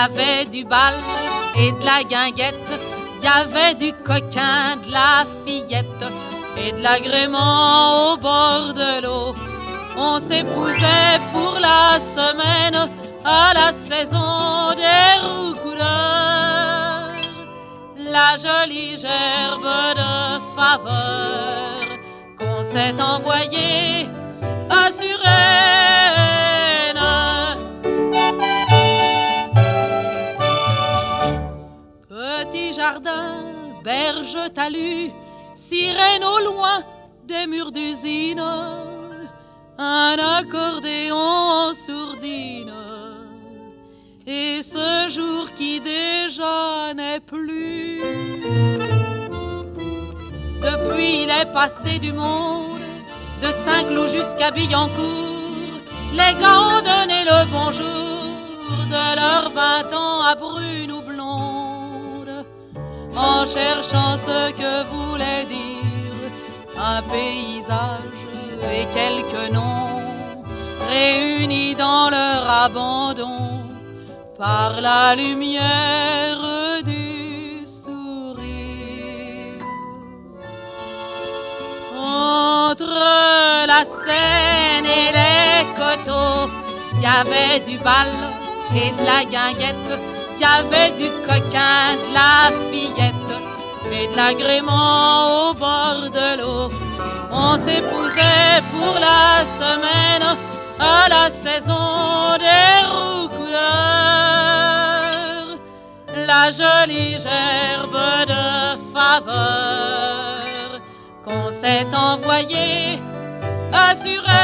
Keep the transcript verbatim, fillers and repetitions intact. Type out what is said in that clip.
avait du bal et de la guinguette, y avait du coquin, de la fillette et de l'agrément au bord de l'eau. On s'épousait pour la semaine à la saison des roucouleurs, la jolie gerbe de faveur qu'on s'est envoyée à Suresnes. Petit jardin, berge, talus, sirène au loin des murs d'usine, un accordéon en sourdine, et ce jour qui déjà n'est plus. Depuis il est passé du monde, de Saint-Cloud jusqu'à Billancourt, les gars ont donné le bonjour de leurs vingt ans à brune ou blonde, en cherchant ce que voulait dire un paysage et quelques noms réunis dans leur abandon par la lumière du sourire. Entre la Seine et les coteaux, il y avait du bal et de la guinguette, il y avait du coquin, de la fillette et de l'agrément au bord de l'eau. On s'épousait pour la semaine à la saison des roucouleurs, la jolie gerbe de faveur qu'on s'est envoyée à Suresnes.